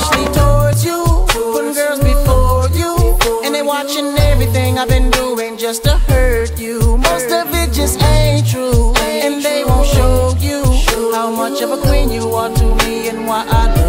selfishly towards you, putting girls before you, and they watching everything I've been doing just to hurt you. Most of it just ain't true, and they won't show you how much of a queen you are to me and why I